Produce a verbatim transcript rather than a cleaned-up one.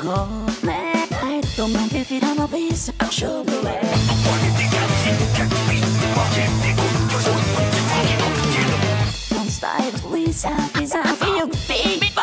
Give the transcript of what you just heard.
Come dai, non mi fidiamo visto, show me way. Non stai, we have is I feel big.